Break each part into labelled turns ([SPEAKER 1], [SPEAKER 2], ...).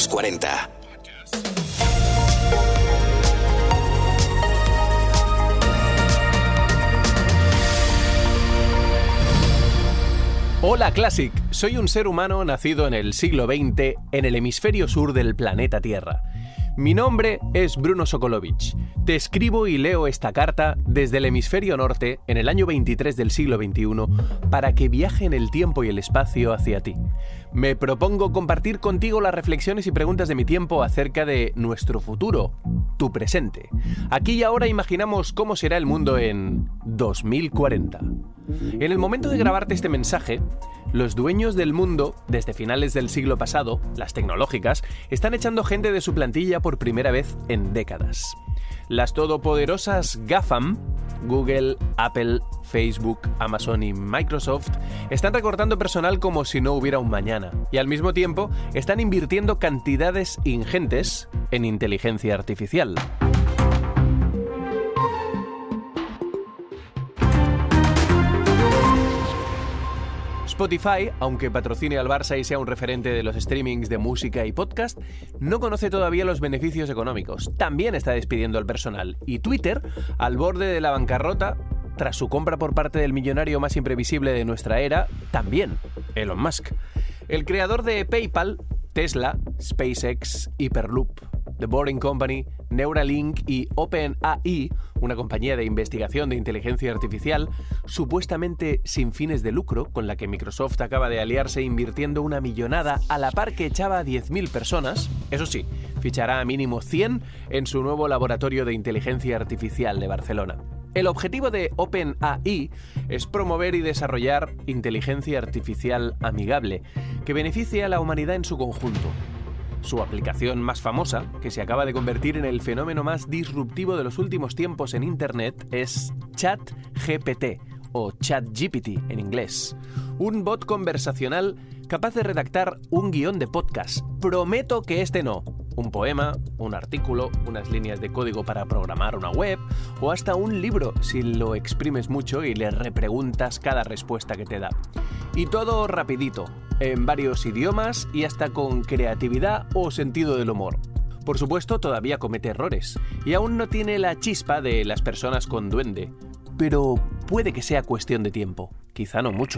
[SPEAKER 1] los 40.
[SPEAKER 2] Hola Classic, soy un ser humano nacido en el siglo XX en el hemisferio sur del planeta Tierra. Mi nombre es Bruno Sokolovic. Te escribo y leo esta carta desde el hemisferio norte en el año 23 del siglo XXI para que viaje en el tiempo y el espacio hacia ti. Me propongo compartir contigo las reflexiones y preguntas de mi tiempo acerca de nuestro futuro, tu presente. Aquí y ahora imaginamos cómo será el mundo en 2040. En el momento de grabarte este mensaje, los dueños del mundo, desde finales del siglo pasado, las tecnológicas, están echando gente de su plantilla por primera vez en décadas. Las todopoderosas GAFAM, Google, Apple, Facebook, Amazon y Microsoft, están recortando personal como si no hubiera un mañana, y al mismo tiempo están invirtiendo cantidades ingentes en inteligencia artificial. Spotify, aunque patrocine al Barça y sea un referente de los streamings de música y podcast, no conoce todavía los beneficios económicos. También está despidiendo al personal. Y Twitter, al borde de la bancarrota, tras su compra por parte del millonario más imprevisible de nuestra era, también, Elon Musk. El creador de PayPal, Tesla, SpaceX, Hyperloop, The Boring Company, Neuralink y OpenAI, una compañía de investigación de inteligencia artificial, supuestamente sin fines de lucro, con la que Microsoft acaba de aliarse invirtiendo una millonada a la par que echaba a 10.000 personas, eso sí, fichará a mínimo 100 en su nuevo laboratorio de inteligencia artificial de Barcelona. El objetivo de OpenAI es promover y desarrollar inteligencia artificial amigable, que beneficie a la humanidad en su conjunto. Su aplicación más famosa, que se acaba de convertir en el fenómeno más disruptivo de los últimos tiempos en Internet, es ChatGPT, o ChatGPT en inglés. Un bot conversacional capaz de redactar un guión de podcast. Prometo que este no. Un poema, un artículo, unas líneas de código para programar una web, o hasta un libro si lo exprimes mucho y le repreguntas cada respuesta que te da. Y todo rapidito, en varios idiomas y hasta con creatividad o sentido del humor. Por supuesto, todavía comete errores y aún no tiene la chispa de las personas con duende, pero puede que sea cuestión de tiempo, quizá no mucho.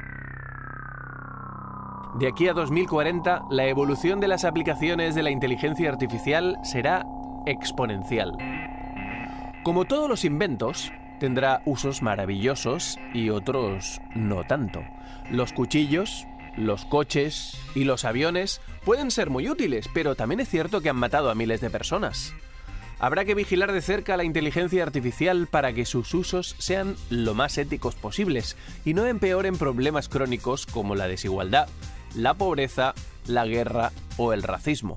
[SPEAKER 2] De aquí a 2040, la evolución de las aplicaciones de la inteligencia artificial será exponencial. Como todos los inventos, tendrá usos maravillosos y otros no tanto. Los cuchillos, los coches y los aviones pueden ser muy útiles, pero también es cierto que han matado a miles de personas. Habrá que vigilar de cerca la inteligencia artificial para que sus usos sean lo más éticos posibles y no empeoren problemas crónicos como la desigualdad, la pobreza, la guerra o el racismo.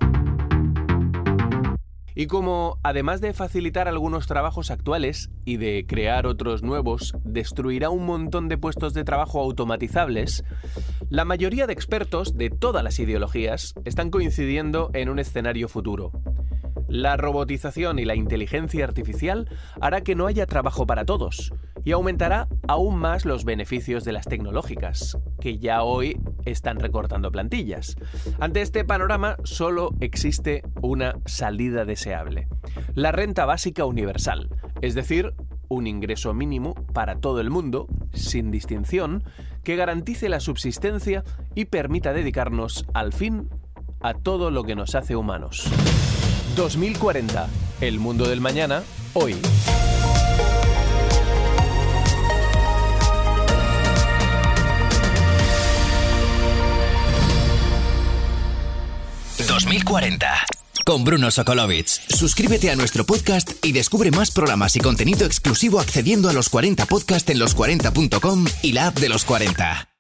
[SPEAKER 2] Y como, además de facilitar algunos trabajos actuales y de crear otros nuevos, destruirá un montón de puestos de trabajo automatizables, la mayoría de expertos de todas las ideologías están coincidiendo en un escenario futuro. La robotización y la inteligencia artificial hará que no haya trabajo para todos y aumentará aún más los beneficios de las tecnológicas, que ya hoy están recortando plantillas. Ante este panorama solo existe una salida deseable: la renta básica universal, es decir, un ingreso mínimo para todo el mundo, sin distinción, que garantice la subsistencia y permita dedicarnos, al fin, a todo lo que nos hace humanos. 2040, el mundo del mañana, hoy.
[SPEAKER 1] ...2040... con Bruno Sokolovic. Suscríbete a nuestro podcast y descubre más programas y contenido exclusivo accediendo a los 40 Podcast en los40.com y la app de los 40.